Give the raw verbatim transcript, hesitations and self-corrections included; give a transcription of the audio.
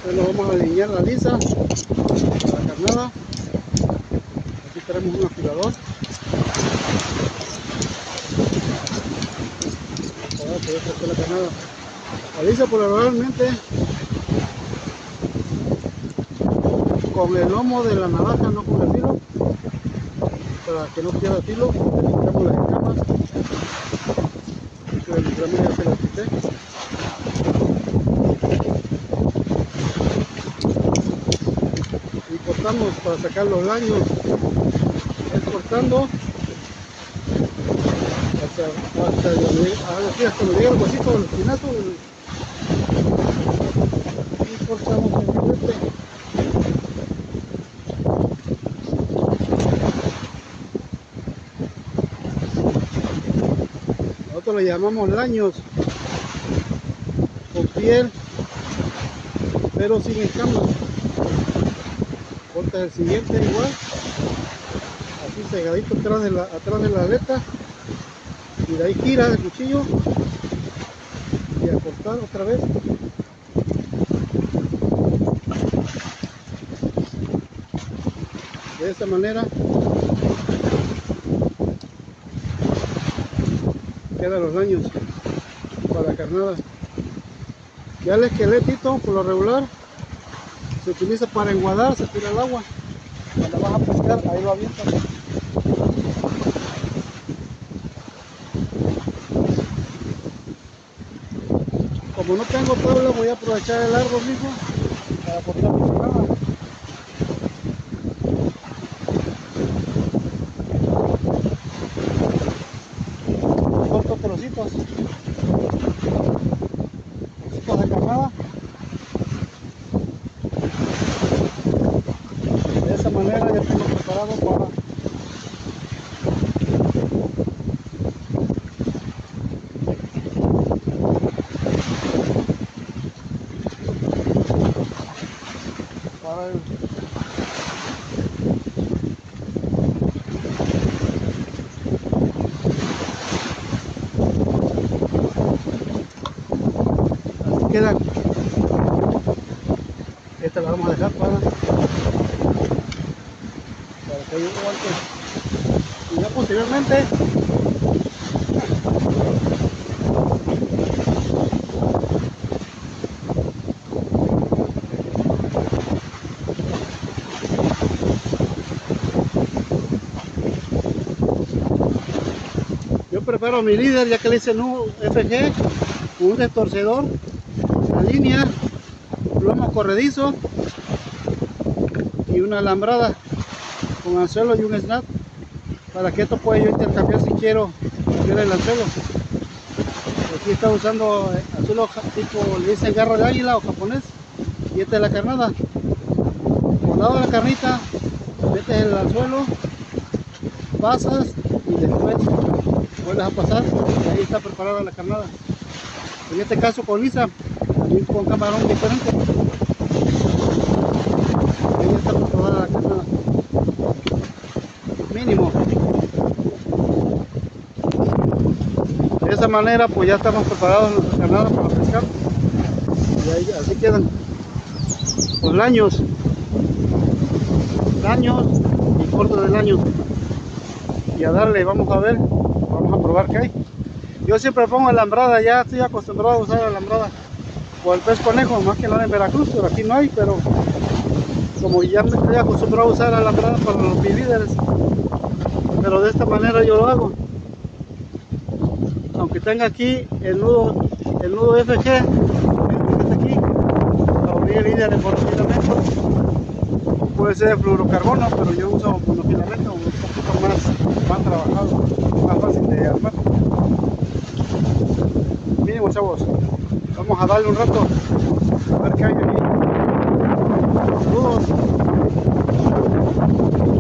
Entonces lo vamos a alinear la lisa, la carnada. Aquí tenemos un afilador. Para poder hacer la carnada. La lisa probablemente con el lomo de la navaja, no con el filo, para que no pierda filo. Le quitamos las escamas. Que el gramo ya se las quité. Y cortamos para sacar los daños. Es cortando hasta, hasta, hasta, hasta me llega el huesito del espinazo y cortamos el filete. Nosotros le llamamos laños, con piel pero sin escamas. Cortas el siguiente igual, así cegadito atrás de la, atrás de la aleta, y de ahí gira el cuchillo y a cortar otra vez. De esta manera quedan los daños para la carnada. Ya el esqueletito, por lo regular, se utiliza para enguadar, se tira el agua. Cuando vas a pescar, ahí lo avientas. Como no tengo tabla, voy a aprovechar el árbol mismo para cortar mi carnada. Corto trocitos. Trocitos de carnada. De esa manera ya tengo preparado para para el así quedan. Esta la vamos a dejar para para que haya un guante. Y ya posteriormente yo preparo mi líder, ya que le hice el nudo F G con un destorcedor, la línea, lomo corredizo y una alambrada con anzuelo y un snap, para que esto pueda yo intercambiar si quiero cambiar el anzuelo. Aquí está usando anzuelo tipo, le dicen garra de águila o japonés, y esta es la carnada. Por lado de la carnita metes el anzuelo, pasas y después vuelves a pasar, y ahí está preparada la carnada. En este caso con lisa, también con camarón diferente. Ahí está preparada la carnada. Mínimo. De esa manera pues ya estamos preparados en nuestra carnada para pescar. Y ahí, así quedan los laños. Laños y cortos de laños. Y a darle, vamos a ver, vamos a probar qué hay. Yo siempre pongo alambrada, ya estoy acostumbrado a usar alambrada. O el pez conejo, más que nada en Veracruz, pero aquí no hay, pero como ya me estoy acostumbrado a usar alambrada para los líderes. Pero de esta manera yo lo hago. Aunque tenga aquí el nudo, el nudo F G, que está aquí, para unir el líder en monofilamento. Puede ser de fluorocarbono, pero yo uso monofilamento, un poquito más, más trabajado, más fácil de armar. Mínimo, chavos, vamos a darle un rato a ver qué hay aquí. Saludos.